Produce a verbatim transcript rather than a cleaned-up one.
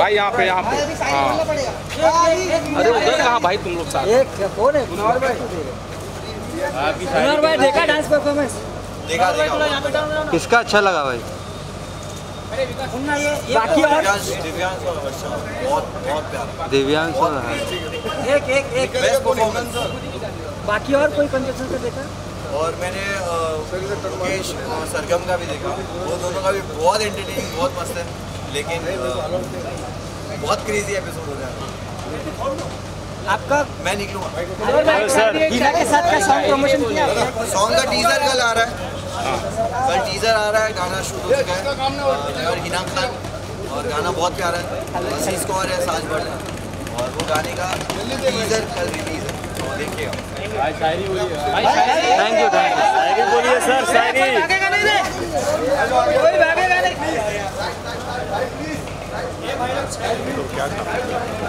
भाई यहाँ पे यहाँ पे हाँ। अरे उधर कहाँ भाई तुम लोग साथ? एक कौन है? कुनाल भाई। कुनाल भाई देखा डांस परफॉर्मेंस? देखा देखा। किसका अच्छा लगा भाई? बाकी और दिव्यांश और वर्षा बहुत बहुत प्यारा। दिव्यांश और एक एक एक बेस्ट परफॉर्मेंस। बाकी और कोई कंटेस्टेंट का देखा? और मैंने मुकेश सरगम का भी देखा, वो दोनों का भी बहुत एंटरटेनिंग, बहुत मस्त है, लेकिन बहुत क्रेजी एपिसोड हो रहा है। आपका मैं निकलूँगा सर हीना के साथ का सॉन्ग प्रमोशन किया? सॉन्ग का टीजर कल आ रहा है, कल टीजर आ रहा है, गाना शूट हो चुका है और हिना खान, और गाना बहुत प्यारा है, असीस कौर है, साज बड़ है, और वो गाने का टीजर कल रिलीज है, तो देखिएगा। थैंक यू थैंक यू शायरी बोलिए सर, शायरी। भागेगा नहीं रे, कोई भागेगा नहीं।